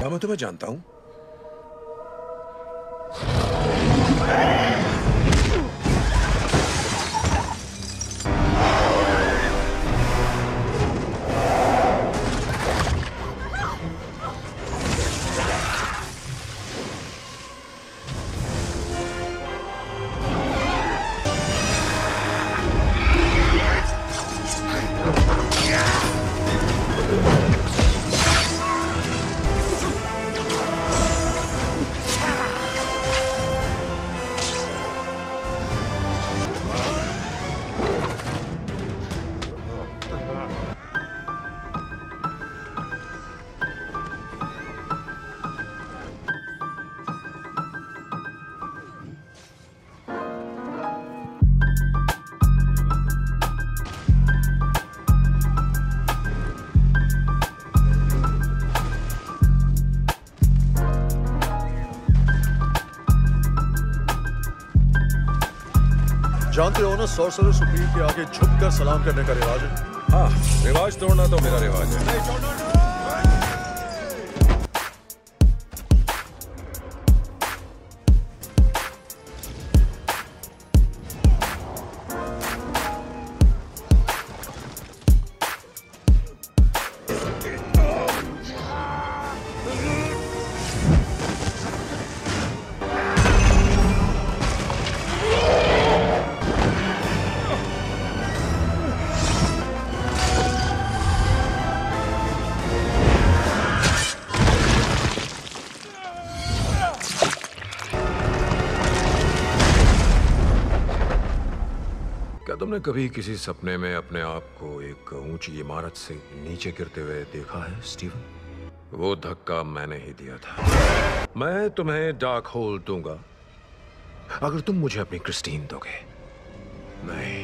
क्या मैं तुम्हें जानता हूं? जानते हो ना, सॉर्सरर सुप्रीम के आगे झुककर सलाम करने का रिवाज है। हाँ, रिवाज तोड़ना तो मेरा रिवाज है। तुमने कभी किसी सपने में अपने आप को एक ऊंची इमारत से नीचे गिरते हुए देखा है स्टीवन? वो धक्का मैंने ही दिया था। मैं तुम्हें डार्क होल दूंगा अगर तुम मुझे अपनी क्रिस्टीन दोगे। नहीं।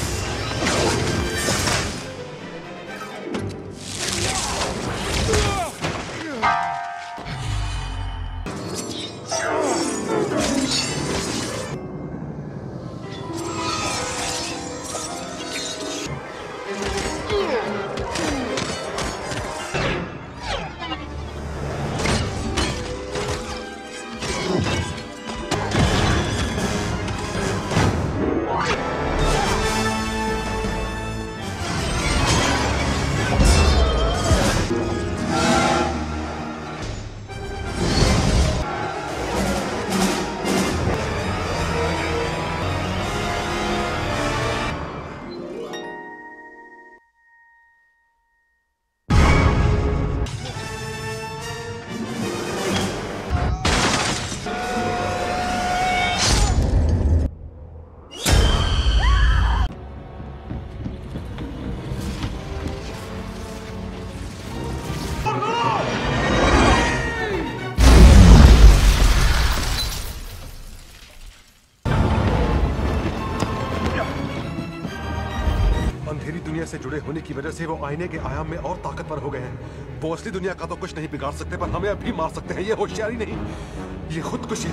अंधेरी दुनिया से जुड़े होने की वजह से वो आईने के आयाम में और ताकतवर हो गए हैं। वो असली दुनिया का तो कुछ नहीं बिगाड़ सकते, पर हमें अभी मार सकते हैं। ये होशियारी नहीं, ये खुदकुशी।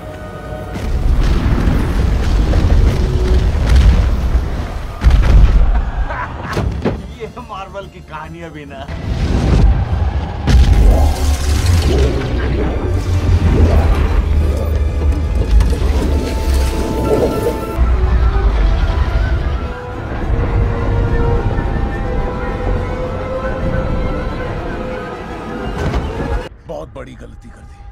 ये मार्वल की कहानी अभी ना। बहुत बड़ी गलती कर दी।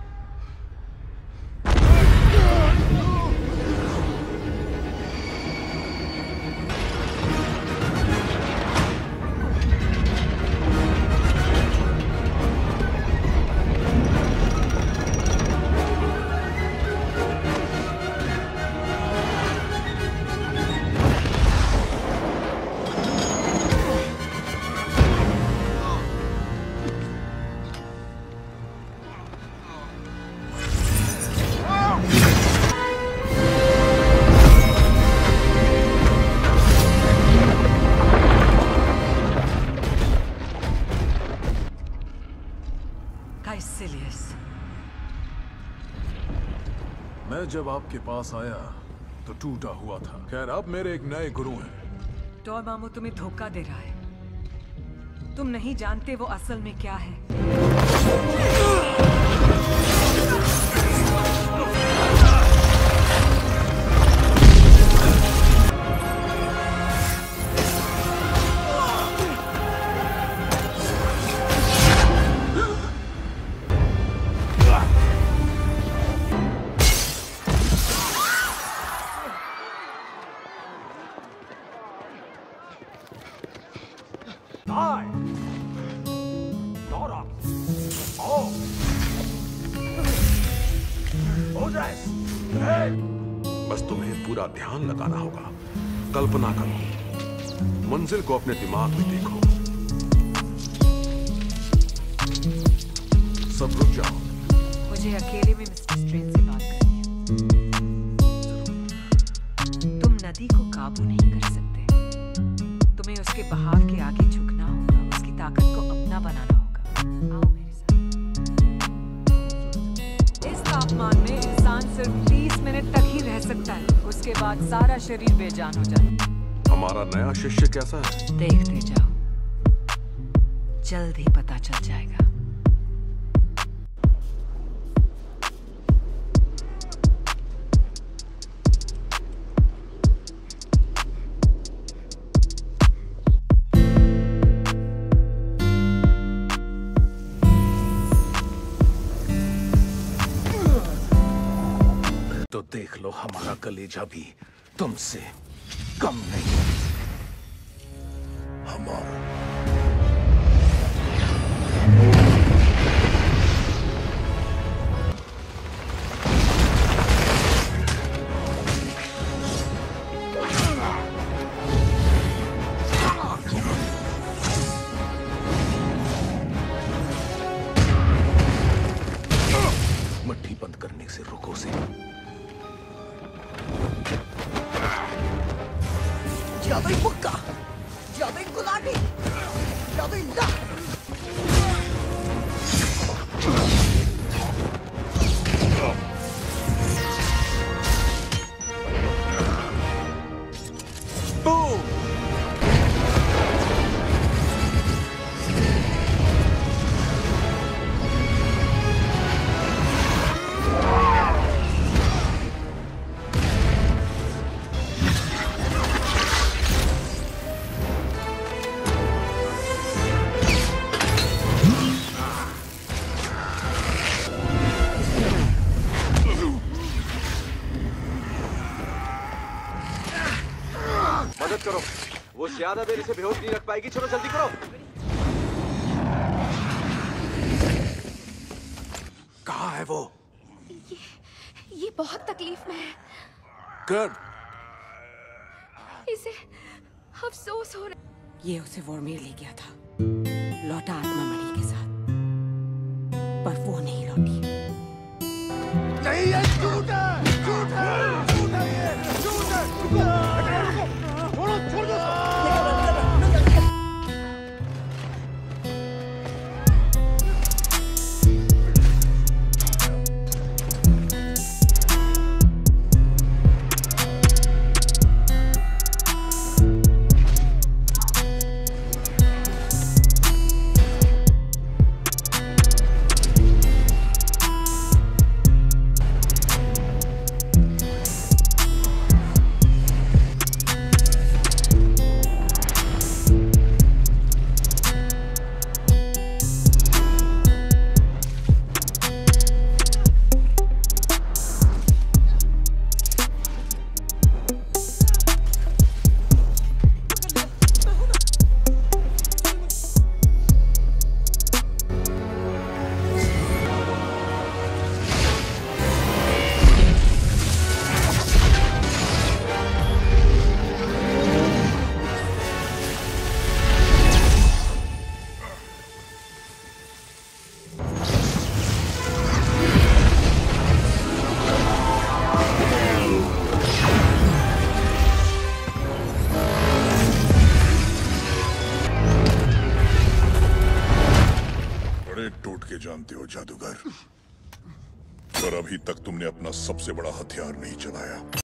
मैं जब आपके पास आया तो टूटा हुआ था। खैर, अब मेरे एक नए गुरु हैं। डोरमामू तुम्हें धोखा दे रहा है। तुम नहीं जानते वो असल में क्या है। Die! Dora! Oh! Moses! Hey! बस तुम्हें पूरा ध्यान लगाना होगा। कल्पना करो, मंजिल को अपने दिमाग में देखो। सब रुक जाओ। मुझे अकेले में मिस्टर स्ट्रेंज से बात करनी है। तुम नदी को काबू नहीं कर सकते। तुम्हें उसके बहाव के आगे झुकना होगा, उसकी ताकत को अपना बनाना होगा। आओ मेरे साथ। इस तापमान में इंसान सिर्फ 30 मिनट तक ही रह सकता है। उसके बाद सारा शरीर बेजान हो जाता है। हमारा नया शिष्य कैसा है? देखते जाओ, जल्द ही पता चल जाएगा। तो देख लो, हमारा कलेजा भी तुमसे कम नहीं। हमारा मट्टी बंद करने से रुको से। जादुई मुक्का, जादुई गुलाटी, जादुई लाख। मदद करो, वो ज्यादा देर इसे बेहोश नहीं रख पाएगी। चलो जल्दी करो। कहाँ है वो? ये बहुत तकलीफ में है। कर। इसे अफसोस हो रहा। ये उसे वॉर्मियर ले गया था, लौटा आत्मा मणि के साथ, पर वो नहीं लौटी। नहीं, ये झूठ है, झूठ है, झूठ है, ये झूठ है। छोड़ो, छोड़ दो। जानते हो जादूगर, पर अभी तक तुमने अपना सबसे बड़ा हथियार नहीं चलाया।